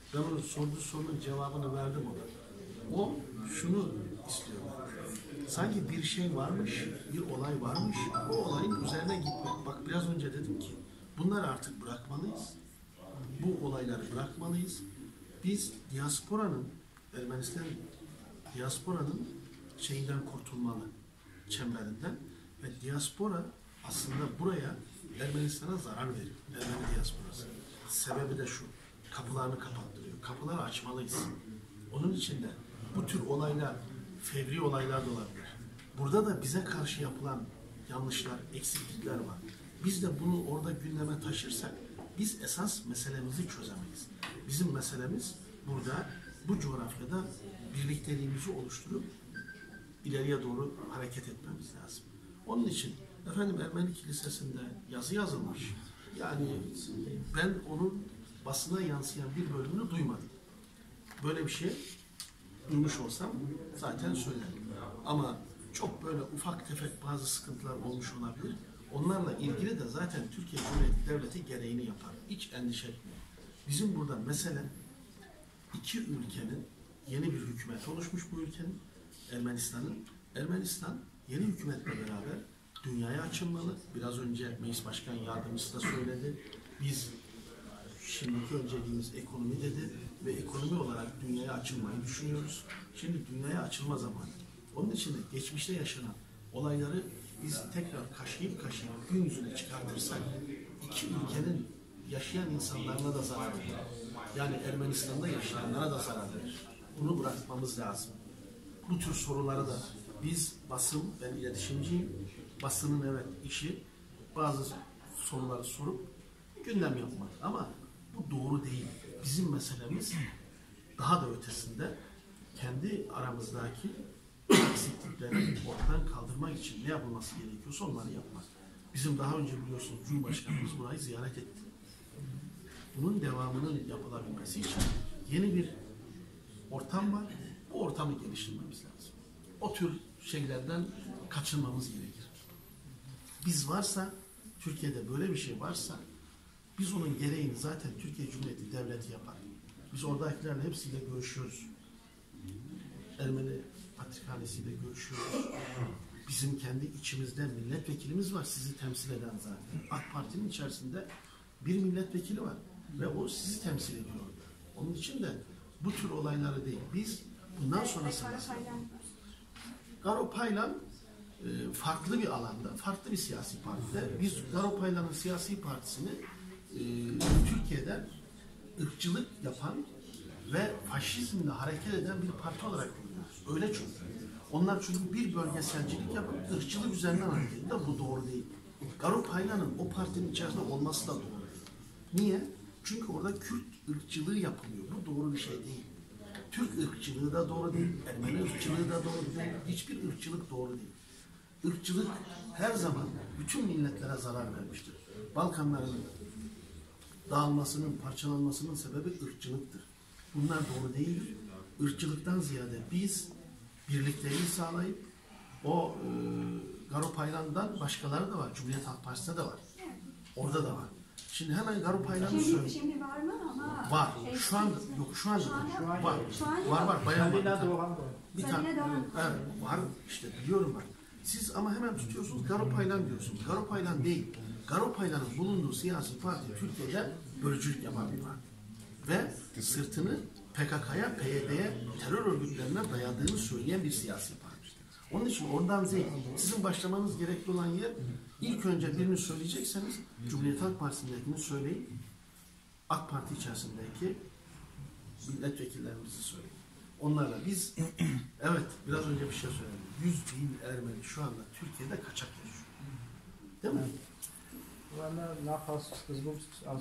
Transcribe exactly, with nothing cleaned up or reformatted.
Ben onun sorduğu sorunun cevabını verdim ona. O şunu istiyor. Sanki bir şey varmış, bir olay varmış, o olayın üzerine gitmek. Bak biraz önce dedim ki, bunları artık bırakmalıyız. Bu olayları bırakmalıyız. Biz diasporanın, Ermenistan diasporanın şeyinden kurtulmalı, çemberinden. Ve diaspora aslında buraya Ermenistan'a zarar veriyor. Ermeni diasporası. Sebebi de şu, kapılarını kapattırıyor. Kapıları açmalıyız. Onun için de bu tür olaylar, fevri olaylar da olabilir. Burada da bize karşı yapılan yanlışlar, eksiklikler var. Biz de bunu orada gündeme taşırsak, biz esas meselemizi çözemeyiz. Bizim meselemiz burada, bu coğrafyada birlikteliğimizi oluşturup ileriye doğru hareket etmemiz lazım. Onun için efendim Ermeni Kilisesi'nde yazı yazılmış. Yani ben onun basına yansıyan bir bölümünü duymadım. Böyle bir şey duymuş olsam zaten söylerim. Ama çok böyle ufak tefek bazı sıkıntılar olmuş olabilir. Onlarla ilgili de zaten Türkiye Cumhuriyeti Devleti gereğini yapar. Hiç endişe etmeyin. Bizim burada mesele iki ülkenin yeni bir hükümet oluşmuş bu ülkenin, Ermenistan'ın. Ermenistan yeni hükümetle beraber dünyaya açılmalı. Biraz önce Meclis Başkan Yardımcısı da söyledi. Biz şimdiki önceliğimiz ekonomi dedi ve ekonomi olarak dünyaya açılmayı düşünüyoruz. Şimdi dünyaya açılma zamanı. Onun için de geçmişte yaşanan olayları biz tekrar kaşıyıp kaşıyıp gün yüzüne çıkartırsak iki ülkenin yaşayan insanlarına da zarar verir. Yani Ermenistan'da yaşayanlara da zarar verir. Bunu bırakmamız lazım. Bu tür soruları da biz basın, ben iletişimciyim. Basının evet işi bazı soruları sorup gündem yapmak. Ama bu doğru değil. Bizim meselemiz daha da ötesinde kendi aramızdaki eksiklikleri ortadan kaldırmak için ne yapılması gerekiyorsa onları yapmak. Bizim daha önce biliyorsunuz Cumhurbaşkanımız burayı ziyaret etti. Bunun devamının yapılabilmesi için yeni bir ortam var. Bu ortamı geliştirmemiz lazım. O tür şeylerden kaçınmamız gerekir. Biz varsa, Türkiye'de böyle bir şey varsa, biz onun gereğini zaten Türkiye Cumhuriyeti Devleti yapar. Biz oradakilerle hepsiyle görüşüyoruz. Ermeni Patrikhanesi'yle görüşüyoruz. Bizim kendi içimizde milletvekilimiz var, sizi temsil eden zaten. AK Parti'nin içerisinde bir milletvekili var ve o sizi temsil ediyor. Onun için de bu tür olayları değil. Biz bundan sonrasında Garopaylan e, farklı bir alanda, farklı bir siyasi partide. Biz Garopaylan'ın siyasi partisini e, Türkiye'de ırkçılık yapan ve faşizmle hareket eden bir parti olarak görüyoruz. Öyle çünkü. Onlar çünkü bir bölgeselcilik yapıp ırkçılık üzerinden hareket ediyor. Bu doğru değil. Garopaylan'ın o partinin içerisinde olması da doğru. Niye? Çünkü orada Kürt ırkçılığı yapılıyor. Bu doğru bir şey değil. Türk ırkçılığı da doğru değil. Ermeni ırkçılığı da doğru değil. Hiçbir ırkçılık doğru değil. Irkçılık her zaman bütün milletlere zarar vermiştir. Balkanların dağılmasının, parçalanmasının sebebi ırkçılıktır. Bunlar doğru değildir. Irkçılıktan ziyade biz birlikteliği sağlayıp o e, Garopaylan'dan başkaları da var. Cumhuriyet Halk Partisi'de de var. Orada da var. Şimdi hemen Garopaylan'ı söyle. Şimdi var mı ama? Var. Şu anda yok. Şu anda var. Var. Var var. Bayan var. Bir tane. Evet. Var. İşte biliyorum ben. Siz ama hemen tutuyorsunuz Garopaylan diyorsunuz. Garopaylan değil. Garopaylan'ın bulunduğu siyasi parti Türkiye'de bölücülük yapan bir parti. Ve sırtını P K K'ya, P Y D'ye, terör örgütlerine dayadığını söyleyen bir siyasi parti. Onun için oradan değil. Sizin başlamanız gerekli olan yer ilk önce birini söyleyecekseniz Cumhuriyet Halk Partisi'ndekini söyleyin. AK Parti içerisindeki milletvekillerimizi söyleyin. Onlarla biz evet biraz önce bir şey söyledim. yüz bin Ermeni şu anda Türkiye'de kaçak yaşıyor. Değil mi?